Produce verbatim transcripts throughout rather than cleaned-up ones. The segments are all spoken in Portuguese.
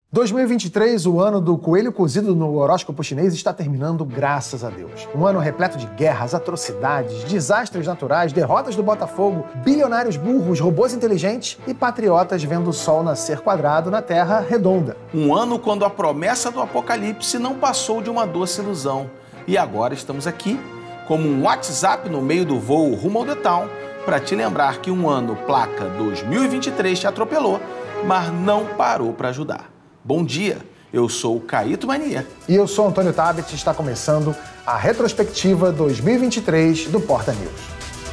dois mil e vinte e três, o ano do coelho cozido no horóscopo chinês, está terminando, graças a Deus. Um ano repleto de guerras, atrocidades, desastres naturais, derrotas do Botafogo, bilionários burros, robôs inteligentes e patriotas vendo o sol nascer quadrado na terra redonda. Um ano quando a promessa do apocalipse não passou de uma doce ilusão. E agora estamos aqui, como um WhatsApp no meio do voo rumo ao The Town, para te lembrar que um ano placa dois mil e vinte e três te atropelou, mas não parou para ajudar. Bom dia, eu sou o Caíto Mania. E eu sou Antônio Tabet e está começando a retrospectiva dois mil e vinte e três do Porta News.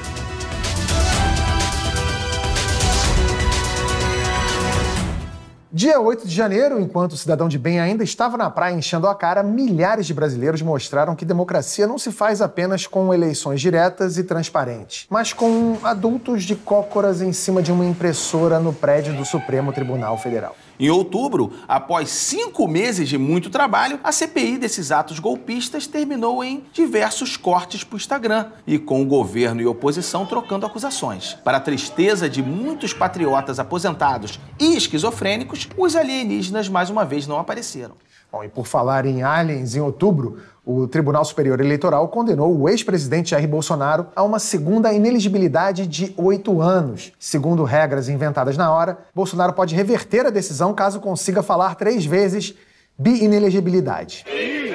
Dia oito de janeiro, enquanto o cidadão de bem ainda estava na praia enchendo a cara, milhares de brasileiros mostraram que democracia não se faz apenas com eleições diretas e transparentes, mas com adultos de cócoras em cima de uma impressora no prédio do Supremo Tribunal Federal. Em outubro, após cinco meses de muito trabalho, a C P I desses atos golpistas terminou em diversos cortes para o Instagram e com o governo e oposição trocando acusações. Para a tristeza de muitos patriotas aposentados e esquizofrênicos, os alienígenas mais uma vez não apareceram. Bom, e por falar em aliens, em outubro, o Tribunal Superior Eleitoral condenou o ex-presidente Jair Bolsonaro a uma segunda inelegibilidade de oito anos. Segundo regras inventadas na hora, Bolsonaro pode reverter a decisão caso consiga falar três vezes bi-inelegibilidade.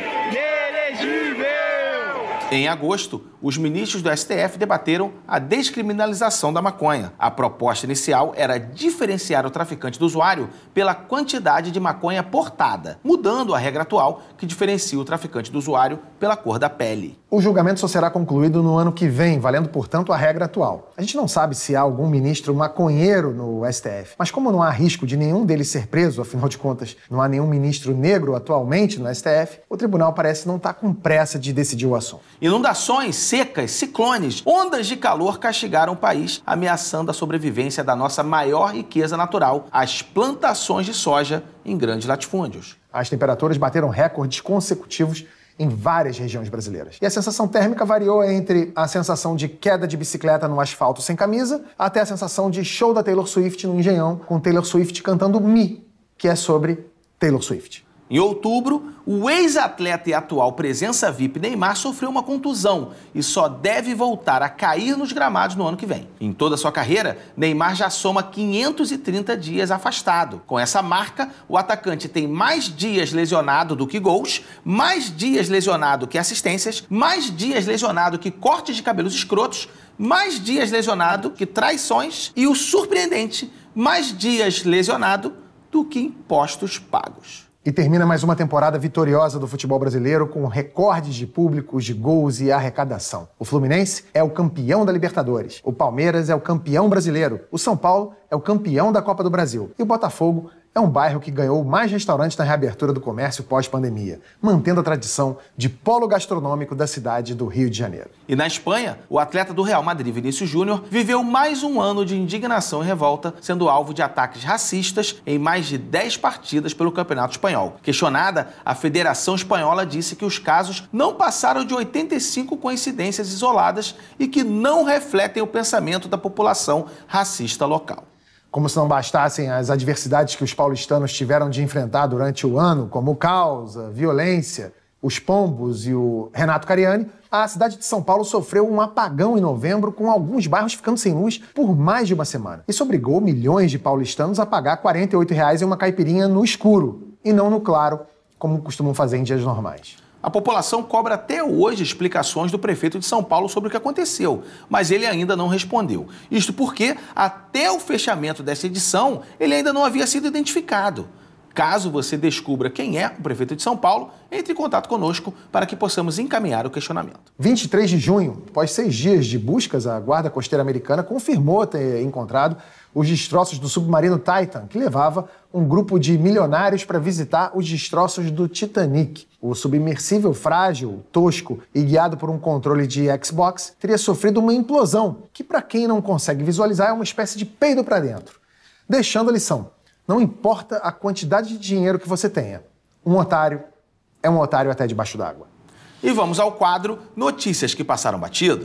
Em agosto, os ministros do S T F debateram a descriminalização da maconha. A proposta inicial era diferenciar o traficante do usuário pela quantidade de maconha portada, mudando a regra atual que diferencia o traficante do usuário pela cor da pele. O julgamento só será concluído no ano que vem, valendo, portanto, a regra atual. A gente não sabe se há algum ministro maconheiro no S T F, mas como não há risco de nenhum deles ser preso, afinal de contas, não há nenhum ministro negro atualmente no S T F, o tribunal parece não estar com pressa de decidir o assunto. Inundações, secas, ciclones, ondas de calor castigaram o país, ameaçando a sobrevivência da nossa maior riqueza natural, as plantações de soja em grandes latifúndios. As temperaturas bateram recordes consecutivos em várias regiões brasileiras. E a sensação térmica variou entre a sensação de queda de bicicleta no asfalto sem camisa até a sensação de show da Taylor Swift no Engenhão, com Taylor Swift cantando Me, que é sobre Taylor Swift. Em outubro, o ex-atleta e atual presença V I P Neymar sofreu uma contusão e só deve voltar a cair nos gramados no ano que vem. Em toda a sua carreira, Neymar já soma quinhentos e trinta dias afastado. Com essa marca, o atacante tem mais dias lesionado do que gols, mais dias lesionado que assistências, mais dias lesionado que cortes de cabelos escrotos, mais dias lesionado que traições e o surpreendente, mais dias lesionado do que impostos pagos. E termina mais uma temporada vitoriosa do futebol brasileiro com recordes de públicos, de gols e arrecadação. O Fluminense é o campeão da Libertadores, o Palmeiras é o campeão brasileiro, o São Paulo é o campeão da Copa do Brasil e o Botafogo é um bairro que ganhou mais restaurantes na reabertura do comércio pós-pandemia, mantendo a tradição de polo gastronômico da cidade do Rio de Janeiro. E na Espanha, o atleta do Real Madrid, Vinícius Júnior, viveu mais um ano de indignação e revolta, sendo alvo de ataques racistas em mais de dez partidas pelo Campeonato Espanhol. Questionada, a Federação Espanhola disse que os casos não passaram de oitenta e cinco coincidências isoladas e que não refletem o pensamento da população racista local. Como se não bastassem as adversidades que os paulistanos tiveram de enfrentar durante o ano, como o caos, a violência, os pombos e o Renato Cariani, a cidade de São Paulo sofreu um apagão em novembro, com alguns bairros ficando sem luz por mais de uma semana. Isso obrigou milhões de paulistanos a pagar quarenta e oito reais em uma caipirinha no escuro, e não no claro, como costumam fazer em dias normais. A população cobra até hoje explicações do prefeito de São Paulo sobre o que aconteceu, mas ele ainda não respondeu. Isto porque, até o fechamento dessa edição, ele ainda não havia sido identificado. Caso você descubra quem é o prefeito de São Paulo, entre em contato conosco para que possamos encaminhar o questionamento. vinte e três de junho, após seis dias de buscas, a Guarda Costeira Americana confirmou ter encontrado os destroços do submarino Titan, que levava um grupo de milionários para visitar os destroços do Titanic. O submersível frágil, tosco e guiado por um controle de Xbox teria sofrido uma implosão, que para quem não consegue visualizar é uma espécie de peido para dentro. Deixando a lição: não importa a quantidade de dinheiro que você tenha, um otário é um otário até debaixo d'água. E vamos ao quadro Notícias que Passaram Batido.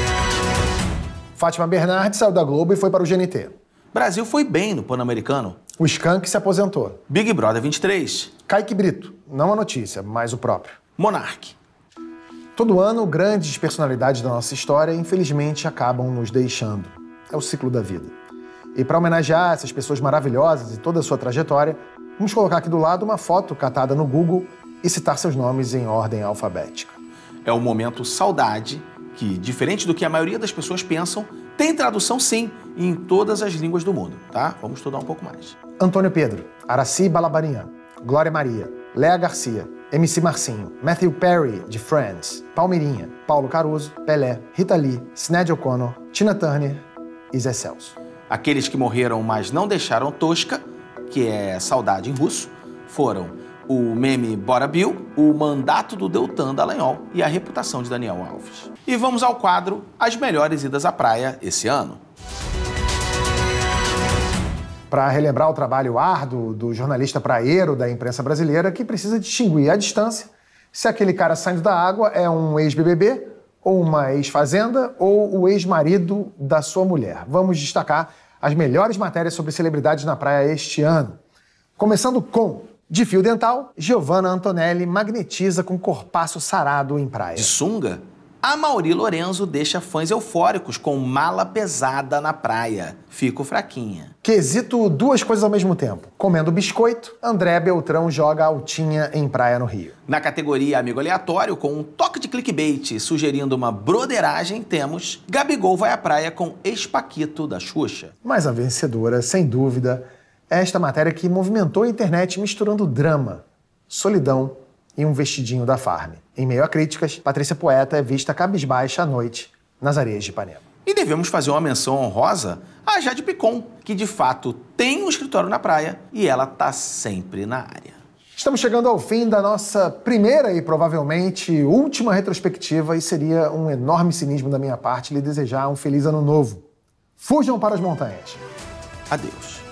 Fátima Bernardes saiu da Globo e foi para o G N T. Brasil foi bem no Pan-Americano. O Skank se aposentou. Big Brother vinte e três. Kaique Brito, não a notícia, mas o próprio. Monark. Todo ano, grandes personalidades da nossa história, infelizmente, acabam nos deixando. É o ciclo da vida. E para homenagear essas pessoas maravilhosas e toda a sua trajetória, vamos colocar aqui do lado uma foto catada no Google e citar seus nomes em ordem alfabética. É o momento saudade, que, diferente do que a maioria das pessoas pensam, tem tradução sim em todas as línguas do mundo, tá? Vamos estudar um pouco mais. Antônio Pedro, Aracy Balabanian, Glória Maria, Léa Garcia, M C Marcinho, Matthew Perry, de Friends, Palmeirinha, Paulo Caruso, Pelé, Rita Lee, Sinéad O'Connor, Tina Turner e Zé Celso. Aqueles que morreram, mas não deixaram tosca, que é saudade em russo, foram o meme Bora Bill, o mandato do Deltan Dallagnol e a reputação de Daniel Alves. E vamos ao quadro As Melhores Idas à Praia esse ano. Para relembrar o trabalho árduo do jornalista praieiro da imprensa brasileira, que precisa distinguir à distância se aquele cara saindo da água é um ex-B B B, ou uma ex-fazenda, ou o ex-marido da sua mulher. Vamos destacar as melhores matérias sobre celebridades na praia este ano. Começando com: de fio dental, Giovanna Antonelli magnetiza com corpaço sarado em praia. De sunga, Amaury Lorenzo deixa fãs eufóricos com mala pesada na praia. Fico fraquinha. Quesito duas coisas ao mesmo tempo. Comendo biscoito, André Beltrão joga altinha em praia no Rio. Na categoria Amigo Aleatório, com um toque de clickbait sugerindo uma broderagem, temos Gabigol vai à praia com ex-paquito da Xuxa. Mas a vencedora, sem dúvida, é esta matéria que movimentou a internet misturando drama, solidão e um vestidinho da Farm. Em meio a críticas, Patrícia Poeta é vista cabisbaixa à noite nas areias de Ipanema. E devemos fazer uma menção honrosa a Jade Picon, que de fato tem um escritório na praia e ela tá sempre na área. Estamos chegando ao fim da nossa primeira e provavelmente última retrospectiva, e seria um enorme cinismo da minha parte lhe desejar um feliz ano novo. Fujam para as montanhas. Adeus.